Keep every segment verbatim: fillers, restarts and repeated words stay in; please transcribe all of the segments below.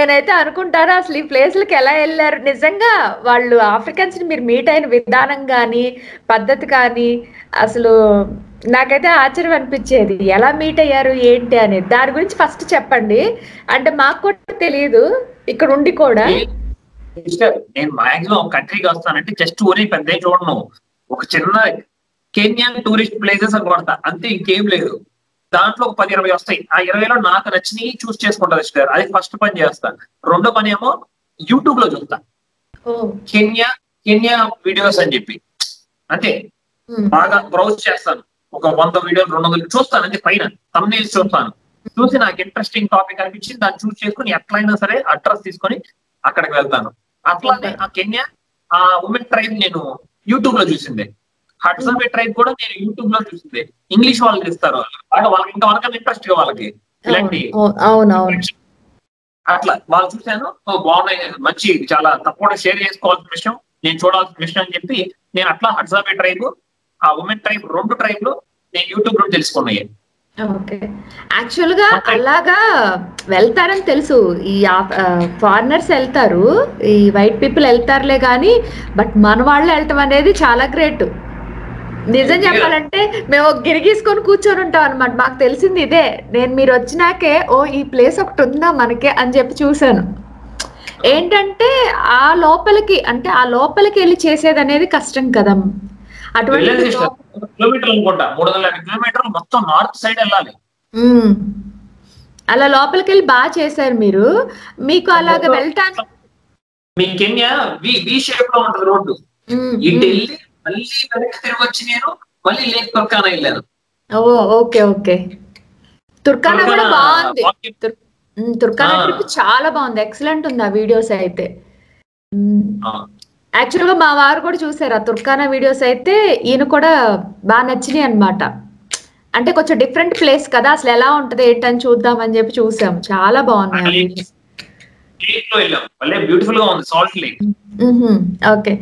నేనైతే అనుకుంటాను అసలు ఈ ప్లేస్లకి ఎలా వెళ్ళారు నిజంగా వాళ్ళు ఆఫ్రికన్స్ ని మీరు మీట్ అయిన విధానం కానీ పద్ధతి కానీ అసలు నాకైతే ఆశ్చర్యం అనిపించేది ఎలా మీట్ అయ్యారు ఏంటి అనేది దాని గురించి ఫస్ట్ చెప్పండి అంటే మాకు కూడా తెలియదు ఇక్కడ ఉండి కూడా నేను మాక్సిమం కంట్రీకి వస్తానంటే జస్ట్ ఊరి పెద్ద చూడను ఒక చిన్న కెన్యన్ టూరిస్ట్ ప్లేసెస్ అని కొడతా అంతే ఇంకేం లేదు దాంట్లో ఒక పది ఇరవై వస్తాయి ఆ ఇరవైలో నాకు నచ్చినవి చూస్ చేసుకుంటా సిస్టర్ అది ఫస్ట్ పని చేస్తాను రెండో పని ఏమో యూట్యూబ్ లో చూస్తా కెన్యా కెన్యా వీడియోస్ అని చెప్పి అంతే బాగా బ్రౌజ్ చేస్తాను ఒక వంద వీడియోలు రెండు వందలు చూస్తాను అంటే పైన తమ్నెయిల్స్ చూస్తాను చూసి నాకు ఇంట్రెస్టింగ్ టాపిక్ అనిపించి దాన్ని చూస్ చేసుకుని ఎట్లయినా సరే అడ్రస్ తీసుకొని అక్కడికి వెళ్తాను అట్లానే ఆ కెన్యా ఆ ఉమెన్ ట్రైబ్ నేను యూట్యూబ్ లో చూసిందే హడ్సన్బే ట్రైబ్ కూడా నేను యూట్యూబ్ లో చూసిందే ఇంగ్లీష్ వాళ్ళు ఇస్తారు వాళ్ళు వాళ్ళకి ఇంకా వాళ్ళకన్నా ఇంట్రెస్ట్ వాళ్ళకి ఇలాంటి అట్లా వాళ్ళు చూశాను బాగున్నాయి మంచి చాలా తప్పకుండా షేర్ చేసుకోవాల్సిన విషయం నేను చూడాల్సిన విషయం అని చెప్పి నేను అట్లా హడ్సన్బే ట్రైబ్ ఆ ఉమెన్ ట్రైబ్ రెండు ట్రైబ్ లో నేను యూట్యూబ్ లో తెలుసుకున్నాయి ఓకే యాక్చువల్ గా అలాగా వెళ్తారని తెలుసు ఈ ఫారినర్స్ వెళ్తారు ఈ వైట్ పీపుల్ వెళ్తారులే కానీ బట్ మన వాళ్ళు వెళ్ళటం అనేది చాలా గ్రేట్ నిజం చెప్పాలంటే మేము గిరిగీసుకొని కూర్చొని ఉంటాం అనమాట మాకు తెలిసింది ఇదే నేను మీరు వచ్చినాకే ఓ ఈ ప్లేస్ ఒకటి ఉందా మనకే అని చెప్పి చూసాను ఏంటంటే ఆ లోపలికి అంటే ఆ లోపలికి వెళ్ళి చేసేది అనేది కష్టం కదా అటువంటి కిలోమీటర్లు అనుకుంటా మూడు వందల యాభై కిలోమీటర్లు మొత్తం నార్త్ సైడ్ వెళ్ళాలి అలా లోపలికి వెళ్ళి బాగా చేశారు మీరు మీకు అలాగ వెళ్ళటానికి మీ కెన్యా వి వి షేప్ లో ఉంటుంది రోడ్డు ఇటు వెళ్ళి మళ్ళీ వెనక్కి తిరిగి వచ్చి నేను మళ్ళీ లేక్ తుర్కానా వెళ్ళాను ఓ ఓకే ఓకే తుర్కానా కూడా బాగుంది తుర్కానా ట్రిప్ చాలా బాగుంది ఎక్సలెంట్ ఉంది ఆ వీడియోస్ అయితే యాక్చువల్ గా మా వారు కూడా చూసారు ఆ తుర్కానా వీడియోస్ అయితే ఈయన కూడా బాగా నచ్చినాయి అనమాట అంటే కొంచెం డిఫరెంట్ ప్లేస్ కదా అసలు ఎలా ఉంటది ఏంటని చూద్దాం అని చెప్పి చూసాం చాలా బాగున్నాయి బ్యూటిఫుల్ గా ఉంది సాల్ట్ లేక్ ఓకే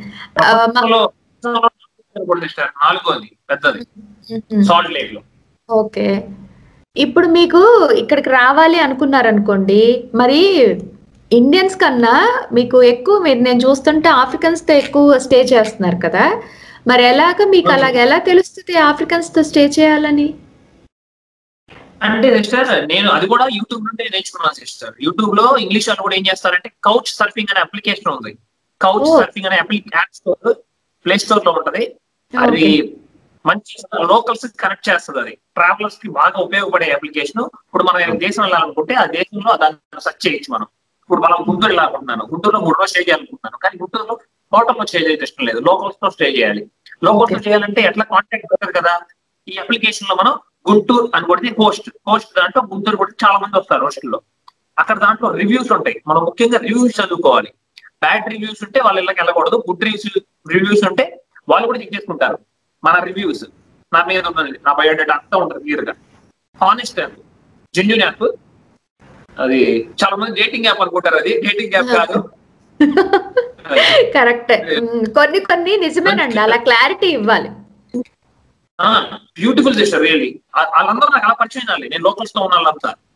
ఓకే ఇప్పుడు మీకు ఇక్కడికి రావాలి అనుకున్నారనుకోండి మరి ఇండియన్స్ కన్నా మీకు ఎక్కువ మీరు నేను చూస్తుంటే ఆఫ్రికన్స్ తో ఎక్కువ స్టే చేస్తున్నారు కదా మరి ఎలాగ మీకు అలాగ ఎలా తెలుస్తుంది ఆఫ్రికన్స్ తో స్టే చేయాలని అంటే సిస్టర్ నేను అది కూడా యూట్యూబ్ నుండి నేర్చుకున్నాను సిస్టర్ యూట్యూబ్ లో ఇంగ్లీష్ వాళ్ళు కూడా ఏం చేస్తారంటే కౌచ్ సర్ఫింగ్ అనే అప్లికేషన్ ఉంది కౌచ్ సర్ఫింగ్ అనే యాప్ స్టోర్ ప్లే స్టోర్ లో ఉంటది అది మంచి లోకల్స్ కనెక్ట్ చేస్తుంది అది ట్రావెలర్స్ కి బాగా ఉపయోగపడే అప్లికేషన్ ఇప్పుడు మనం దేశం వెళ్ళాలనుకుంటే ఆ దేశంలో దాన్ని సెర్చ్ చేయొచ్చు మనం ఇప్పుడు మనం గుంటూరు వెళ్ళాలనుకుంటున్నాను గుంటూరులో మూడు రోజులు స్టే చేయాలనుకుంటున్నాను కానీ గుంటూరులో హోటల్లో స్టే చేయడం ఇష్టం లేదు లోకల్స్ తో స్టే చేయాలి లోకల్స్ తో చేయాలంటే ఎట్లా కాంటాక్ట్ అవుతుంది కదా ఈ అప్లికేషన్ లో మనం గుంటూరు అని కొడితే హోస్ట్ హోస్ట్ దాంట్లో గుంటూరు కొట్టి చాలా మంది వస్తారు హోస్టల్లో అక్కడ దాంట్లో రివ్యూస్ ఉంటాయి మనం ముఖ్యంగా రివ్యూస్ చదువుకోవాలి బ్యాడ్ రివ్యూస్ ఉంటే వాళ్ళ ఇళ్ళకి వెళ్ళకూడదు గుడ్ రివ్యూస్ రివ్యూస్ ఉంటే వాళ్ళు కూడా చెక్ చేసుకుంటారు మన రివ్యూస్ నా మీద ఉన్నది నా బయోడేటా అంతా ఉంటుంది క్లియర్ గా హానెస్ట్ యాప్ జెన్యూన్ యాప్ అది చాలా మంది డేటింగ్ యాప్ అనుకుంటారు అది డేటింగ్ యాప్ కాదు కరెక్ట్ కొన్ని కొన్ని నిజమేనండి అలా క్లారిటీ ఇవ్వాలి బ్యూటిఫుల్ సిస్టర్ రియల్లీ వాళ్ళందరూ నాకు అలా పరిచయం అవ్వాలి నేను లోకల్స్ తో ఉన్న వాళ్ళంతా